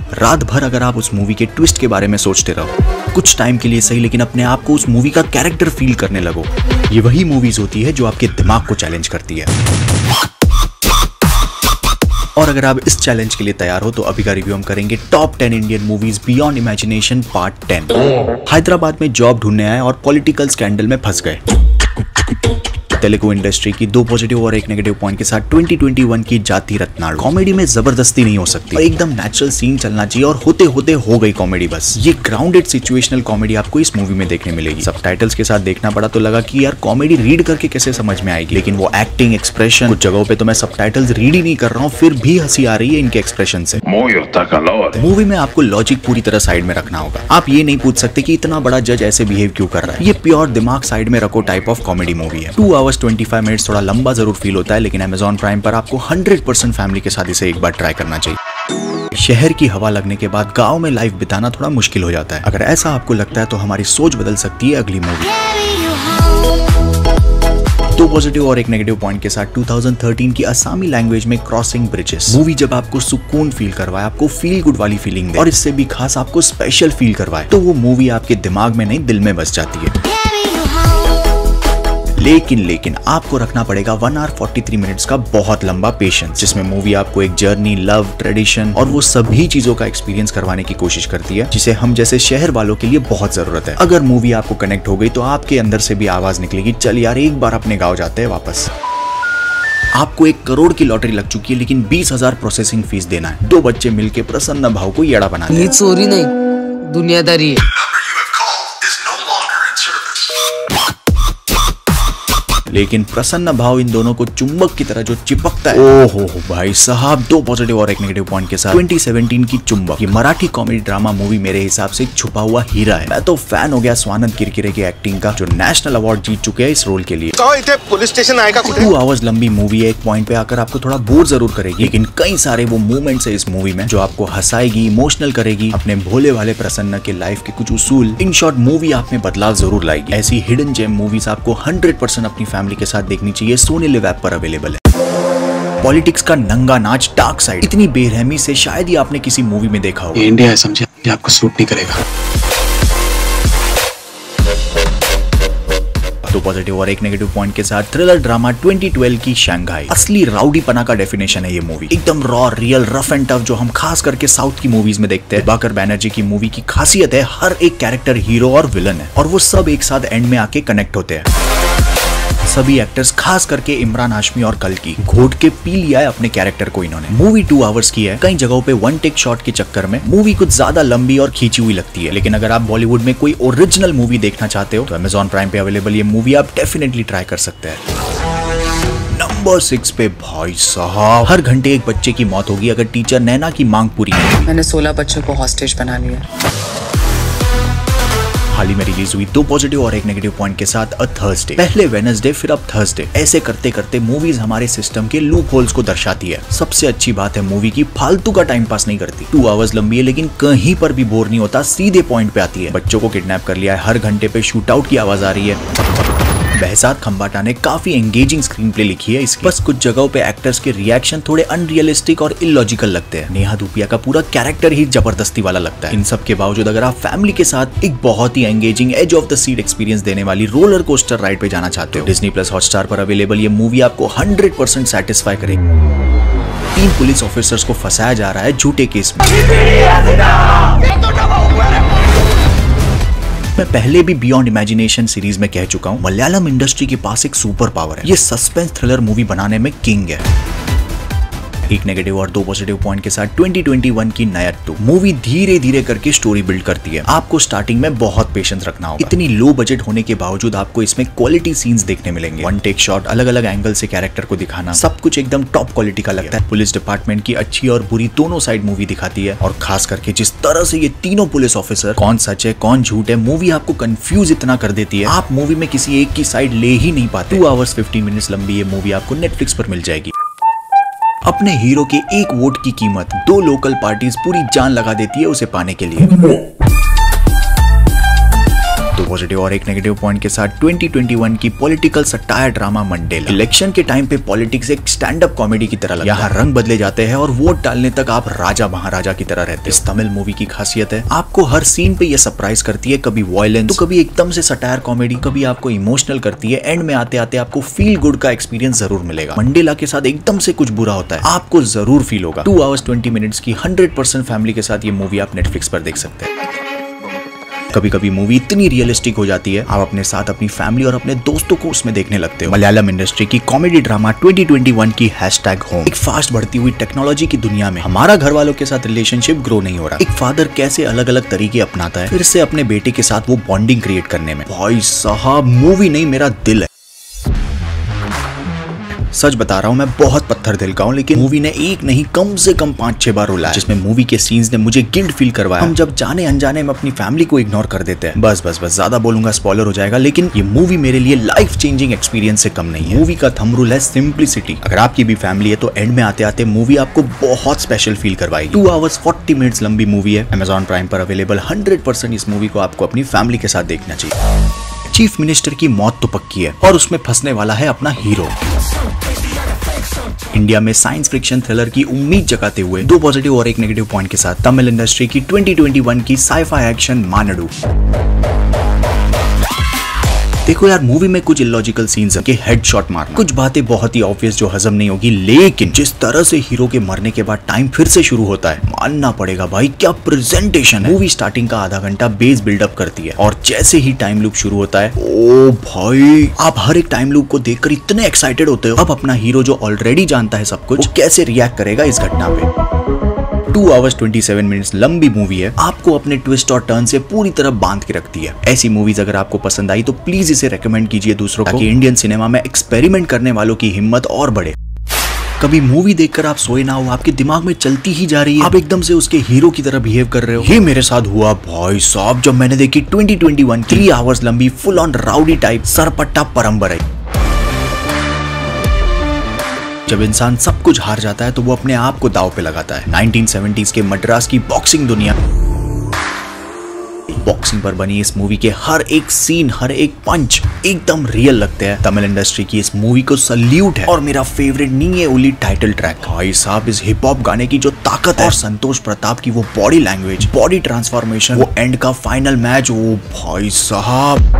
रात भर अगर आप उस मूवी के ट्विस्ट के बारे में सोचते रहो, कुछ टाइम के लिए सही, लेकिन अपने आप को उस मूवी का कैरेक्टर फील करने लगो, ये वही मूवीज होती है जो आपके दिमाग को चैलेंज करती है। और अगर आप इस चैलेंज के लिए तैयार हो तो अभी का रिव्यू हम करेंगे top 10 Indian movies beyond imagination part 10। Hyderabad में जॉब ढूंढने आए और पॉलिटिकल स्कैंडल में फंस गए। तेलुगु इंडस्ट्री की 2 पॉजिटिव और 1 नेगेटिव पॉइंट के साथ 2021 की जाति रत्नाड़। कॉमेडी में जबरदस्ती नहीं हो सकती और एकदम नेचुरल सीन चलना चाहिए और होते होते हो गई कॉमेडी बस। ये ग्राउंडेड सिचुएशनल कॉमेडी आपको इस मूवी में देखने मिलेगी। सबटाइटल्स के साथ देखना पड़ा तो लगा कि यार कॉमेडी रीड करके कैसे समझ में आएगी, लेकिन वो एक्टिंग, एक्सप्रेशन, कुछ जगहों पे तो मैं सबटाइटल्स रीड ही नहीं कर रहा हूँ, फिर भी हंसी आ रही है इनके एक्सप्रेशन से। मूवी में आपको लॉजिक पूरी तरह साइड में रखना होगा। आप ये नहीं पूछ सकते कि इतना बड़ा जज ऐसे बिहेव क्यों कर रहा है। ये प्योर दिमाग साइड में रखो टाइप ऑफ कॉमेडी मूवी है। 2 hours 25 मिनट्स थोड़ा लंबा जरूर फील होता है, लेकिन Amazon प्राइम पर आपको 100% फैमिली के साथ इसे एक बार ट्राई करना चाहिए। शहर की हवा लगने के बाद गांव में लाइफ बिताना थोड़ा मुश्किल हो जाता है। अगर ऐसा आपको लगता है तो हमारी सोच बदल सकती है अगली मूवी। 2 पॉजिटिव और 1 नेगेटिव पॉइंट के साथ 2013 की असामी लैंग्वेज में क्रॉसिंग ब्रिजेस मूवी जब आपको सुकून फील करवाए, आपको फील गुड वाली फीलिंग दे और इससे भी खास आपको स्पेशल फील करवाए, तो वो मूवी आपके दिमाग में नहीं दिल में बस जाती है। लेकिन आपको रखना पड़ेगा 1 hour 43 मिनट्स का बहुत लंबा पेशेंस, जिसमें मूवी आपको एक जर्नी, लव, ट्रेडिशन और वो सभी चीजों का एक्सपीरियंस करवाने की कोशिश करती है, जिसे हम जैसे शहर वालों के लिए बहुत जरूरत है। अगर मूवी आपको कनेक्ट हो गई तो आपके अंदर से भी आवाज निकलेगी, चल यार एक बार अपने गाँव जाते हैं वापस। आपको 1 करोड़ की लॉटरी लग चुकी है, लेकिन 20,000 प्रोसेसिंग फीस देना है। 2 बच्चे मिलके प्रसन्न भाव को येड़ा बना दिया। ये चोरी नहीं, दुनियादारी है। लेकिन प्रसन्न भाव इन दोनों को चुंबक की तरह जो चिपकता है, ओहो भाई साहब। 2 पॉजिटिव और 1 नेगेटिव पॉइंट के साथ 2017 की चुंबक, ये मराठी कॉमेडी ड्रामा मूवी मेरे हिसाब से छुपा हुआ हीरा है। मैं तो फैन हो गया स्वानंद किरकिरे की एक्टिंग का, जो नेशनल अवार्ड जीत चुके हैं इस रोल के लिए। पुलिस स्टेशन आएगा। 2 hours लंबी मूवी है। एक पॉइंट पे आकर आपको थोड़ा बोर जरूर करेगी, लेकिन कई सारे वो मूवमेंट्स है इस मूवी में जो आपको हंसाएगी, इमोशनल करेगी, अपने भोले वाले प्रसन्न के लाइफ के कुछ उसूल। इन शॉर्ट मूवी आप में बदलाव जरूर लाएगी। ऐसी हिडन जेम मूवीज आपको 100% अपनी फैमिली के साथ देखनी चाहिए। सोनी लिव ऐप पर अवेलेबल है। पॉलिटिक्स का नंगा नाच, डार्क साइड, इतनी बेरहमी से शायद ही आपने किसी मूवी में देखा हो। ये इंडिया है, समझे? ये आपको सूट नहीं करेगा। 2 पॉजिटिव और 1 नेगेटिव पॉइंट के साथ थ्रिलर ड्रामा 2012 की शंघाई। असली राउडी पना का डेफिनेशन है ये मूवी। एकदम raw, real, rough and tough, जो हम खास करके साउथ की मूवीज में देखते हैं। बाकर बैनर्जी की मूवी की खासियत है हर एक कैरेक्टर हीरो और विलन है, और वो सब एक साथ एंड में आके कनेक्ट होते हैं। सभी एक्टर्स, खास करके इमरान हाशमी और कल्कि, घोट के पी लिया है अपने कैरेक्टर को इन्होंने। मूवी 2 hours की है। कई जगहों पे 1 टेक शॉट के चक्कर में मूवी कुछ ज्यादा लंबी और खींची हुई लगती है, लेकिन अगर आप बॉलीवुड में कोई ओरिजिनल मूवी देखना चाहते हो तो Amazon प्राइम पे अवेलेबल ये मूवी आप डेफिनेटली ट्राई कर सकते हैं। नंबर 6 पे भाई साहब, हर घंटे एक बच्चे की मौत होगी अगर टीचर नैना की मांग पूरी नहीं हुई। मैंने 16 बच्चों को हॉस्टेज बना लिया। हाल ही में रिलीज हुई 2 पॉजिटिव और 1 नेगेटिव पॉइंट के साथ अ थर्सडे। पहले वेडनेसडे, फिर अब थर्सडे। ऐसे करते करते मूवीज हमारे सिस्टम के लूप होल्स को दर्शाती है। सबसे अच्छी बात है मूवी की फालतू का टाइम पास नहीं करती। 2 hours लंबी है, लेकिन कहीं पर भी बोर नहीं होता, सीधे पॉइंट पे आती है। बच्चों को किडनैप कर लिया है, हर घंटे पे शूट आउट की आवाज आ रही है। बहसात खंबाटा ने काफी एंगेजिंग स्क्रीन प्ले लिखी है इसकी। बस कुछ जगहों पे एक्टर्स के रिएक्शन थोड़े अनरियलिस्टिक और इलॉजिकल लगते हैं। नेहा धूपिया का पूरा कैरेक्टर ही जबरदस्ती वाला लगता है। इन सब के बावजूद अगर आप फैमिली के साथ एक बहुत ही engaging, edge of the seat experience देने वाली रोलर कोस्टर राइड पे जाना चाहते हो, डिज्नी प्लस हॉटस्टार पर अवेलेबल ये मूवी आपको 100% सेटिस्फाई करेगी। 3 पुलिस ऑफिसर्स को फंसाया जा रहा है झूठे केस में। मैं पहले भी बियॉन्ड इमेजिनेशन सीरीज में कह चुका हूं, मलयालम इंडस्ट्री के पास एक सुपर पावर है। ये सस्पेंस थ्रिलर मूवी बनाने में किंग है। 1 नेगेटिव और 2 पॉजिटिव पॉइंट के साथ 2021 की नयट्टू मूवी धीरे धीरे करके स्टोरी बिल्ड करती है। आपको स्टार्टिंग में बहुत पेशेंस रखना होगा। इतनी लो बजट होने के बावजूद आपको इसमें क्वालिटी सीन्स देखने मिलेंगे। 1 टेक शॉट, अलग अलग एंगल से कैरेक्टर को दिखाना, सब कुछ एकदम टॉप क्वालिटी का लगता है। पुलिस डिपार्टमेंट की अच्छी और बुरी दोनों साइड मूवी दिखाती है, और खास करके जिस तरह से ये तीनों पुलिस ऑफिसर, कौन सच है कौन झूठ है, मूवी आपको कंफ्यूज इतना कर देती है, आप मूवी में किसी एक की साइड ले ही नहीं पाते। 2 hours 15 मिनट्स लंबी ये मूवी आपको नेटफ्लिक्स पर मिल जाएगी। अपने हीरो के 1 वोट की कीमत 2 लोकल पार्टीज पूरी जान लगा देती है उसे पाने के लिए। तो पॉजिटिव और एक नेगेटिव पॉइंट के साथ 2021 की political satire drama Mandela. Election के टाइम पे पॉलिटिक्स एक स्टैंड अप कॉमेडी की तरह लगता है। यहाँ रंग बदले जाते हैं और वोट डालने तक आप राजा महाराजा की तरह रहते हैं। इस तमिल मूवी की खासियत है आपको हर सीन पे ये सरप्राइज करती है, कभी वायलेंस तो कभी एकदम से सटायर कॉमेडी, कभी आपको इमोशनल करती है। एंड में आते आते आपको फील गुड का एक्सपीरियंस जरूर मिलेगा। मंडेला के साथ एकदम से कुछ बुरा होता है आपको जरूर फील होगा। 2 hours 20 minutes की 100% फैमिली के साथ ये मूवी आप नेटफ्लिक्स पर देख सकते हैं। कभी कभी मूवी इतनी रियलिस्टिक हो जाती है आप अपने साथ अपनी फैमिली और अपने दोस्तों को उसमें देखने लगते हो। मलयालम इंडस्ट्री की कॉमेडी ड्रामा 2021 की #होम। एक फास्ट बढ़ती हुई टेक्नोलॉजी की दुनिया में हमारा घर वालों के साथ रिलेशनशिप ग्रो नहीं हो रहा। एक फादर कैसे अलग अलग तरीके अपनाता है फिर से अपने बेटे के साथ वो बॉन्डिंग क्रिएट करने में। भाई साहब मूवी नहीं मेरा दिल है। सच बता रहा हूँ मैं बहुत पत्थर दिल का हूँ, लेकिन मूवी ने एक नहीं कम से कम 5-6 बार रुलाया, जिसमें मूवी के सीन्स ने मुझे गिल्ट फील करवाया। हम जब जाने अनजाने में अपनी फैमिली को इग्नोर कर देते हैं। बस ज्यादा बोलूंगा स्पॉइलर हो जाएगा, लेकिन ये मूवी मेरे लिए लाइफ चेंजिंग एक्सपीरियंस से कम नहीं है। मूवी का थंब रूल है सिंप्लिसिटी। अगर आपकी भी फैमिली है तो एंड में आते आते मूवी आपको बहुत स्पेशल फील करवाएगी। 2 hours 40 minutes लंबी मूवी है। Amazon प्राइम पर अवेलेबल। 100% इस मूवी को आपको अपनी फैमिली के साथ देखना चाहिए। चीफ मिनिस्टर की मौत तो पक्की है और उसमें फंसने वाला है अपना हीरो। इंडिया में साइंस फिक्शन थ्रिलर की उम्मीद जगाते हुए 2 पॉजिटिव और एक नेगेटिव पॉइंट के साथ तमिल इंडस्ट्री की 2021 की साइ-फाई एक्शन मानडू। देखो यार मूवी में कुछ इलॉजिकल सीन्स है कि हेडशॉट मारना, कुछ बातें बहुत ही ऑब्वियस जो हजम नहीं होगी, लेकिन जिस तरह से हीरो के मरने के बाद टाइम फिर से शुरू होता है मानना पड़ेगा भाई क्या प्रेजेंटेशन है। मूवी स्टार्टिंग का आधा घंटा बेस बिल्डअप करती है और जैसे ही टाइम लूप शुरू होता है ओ भाई आप हर एक टाइम लूप को देखकर इतने एक्साइटेड होते हो। अब अपना हीरो जो ऑलरेडी जानता है सब कुछ वो कैसे रिएक्ट करेगा इस घटना पे। 2 hours 27 minutes लंबी मूवी है, आपको अपने ट्विस्ट और टर्न से पूरी तरह बांध के रखती है। ऐसी मूवीज अगर आपको पसंद आई तो प्लीज इसे रेकमेंड कीजिए दूसरों को, ताकि इंडियन सिनेमा में एक्सपेरिमेंट करने वालों की हिम्मत और बढ़े। कभी मूवी देखकर आप सोए ना हो, आपके दिमाग में चलती ही जा रही है, आप एकदम से उसके हीरो की तरह बिहेव कर रहे हो। ये मेरे साथ हुआ भाई साहब जब मैंने देखी 2021 3 hours लंबी full on rowdy type Sarpatta Parambarai. जब इंसान सब कुछ हार जाता है तो वो अपने आप को दांव पे लगाता है। 1970s के मद्रास की बॉक्सिंग दुनिया, बॉक्सिंग पर बनी इस मूवी के हर एक सीन हर एक पंच एकदम रियल लगते हैं। तमिल इंडस्ट्री की इस मूवी को सल्यूट है। और मेरा favourite Neeye Oli title track, भाई साहब इस हिप हॉप गाने की जो ताकत है और संतोष प्रताप की वो बॉडी लैंग्वेज, बॉडी ट्रांसफॉर्मेशन, वो एंड का फाइनल मैच, ओ भाई साहब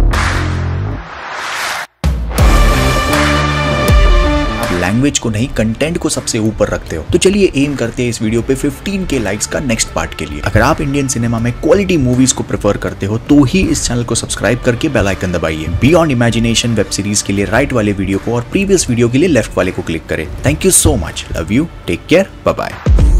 लैंग्वेज को नहीं कंटेंट को सबसे ऊपर रखते हो। तो चलिए एम करते हैं इस वीडियो पे 15K लाइक्स का नेक्स्ट पार्ट के लिए। अगर आप इंडियन सिनेमा में क्वालिटी मूवीज को प्रेफर करते हो तो ही इस चैनल को सब्सक्राइब करके बेल आइकन दबाइए। बियॉन्ड इमेजिनेशन वेब सीरीज के लिए राइट वाले वीडियो को और प्रीवियस वीडियो के लिए लेफ्ट वाले को क्लिक करें। Thank you so much, love you, take care, bye bye.